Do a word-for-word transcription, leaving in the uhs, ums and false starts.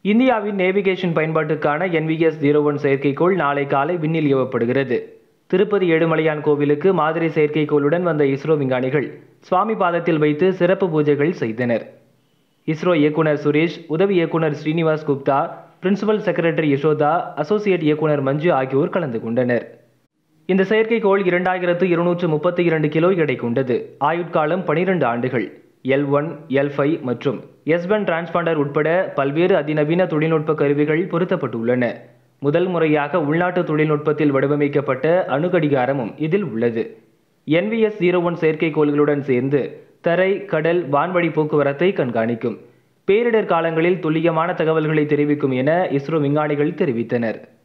இந்தியாவின் நேவிகேஷன் பயன்பாட்டுக்கான N V S zero one செயற்கைக்கோள் நாளை காலை விண்ணில் ஏவப்படுகிறது. திருப்பதி ஏழுமலையான் கோவிலுக்கு மாதிரி செயற்கைக்கோளுடன் வந்த இஸ்ரோ விஞ்ஞானிகள் சுவாமி பாதத்தில் வைத்து சிறப்பு பூஜைகள் செய்தனர். இஸ்ரோ இயக்குனர் சுரேஷ், உதவி இயக்குனர் Srinivas Gupta, principal secretary Yashoda, associate இயக்குனர் மஞ்சு ஆகியோர் கலந்து கொண்டனர். இந்த செயற்கைக்கோள் இரண்டாயிரத்து இருநூற்று முப்பத்தி இரண்டு கிலோ எடை கொண்டது. ஆயுட்காலம் பனிரெண்டு ஆண்டுகள். எல் ஒன், எல் ஃபைவ் மற்றும் எஸ் ஒன் டிரான்ஸ்பாண்டர் உட்பட பல்வேறு அதிநவீன தொழில்நுட்ப கருவிகள் பொருத்தப்பட்டுள்ளன. முதல் முறையாக உள்நாட்டு தொழில்நுட்பத்தில் வடிவமைக்கப்பட்ட அணுகடிகாரமும் இதில் உள்ளது. N V S zero one செயற்கைக்கோள்களுடன் சேர்ந்து தரை, கடல், வான்வழி போக்குவரத்தை கண்காணிக்கும். பேரிடர் காலங்களில் துல்லியமான தகவல்களை தெரிவிக்கும் என இஸ்ரோ விஞ்ஞானிகள் தெரிவித்தனர்.